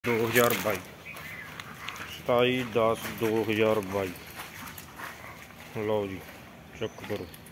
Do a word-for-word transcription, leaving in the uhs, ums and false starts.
दो हज़ार बाई सताई दस दो हज़ार बाई। लो जी चेक करो।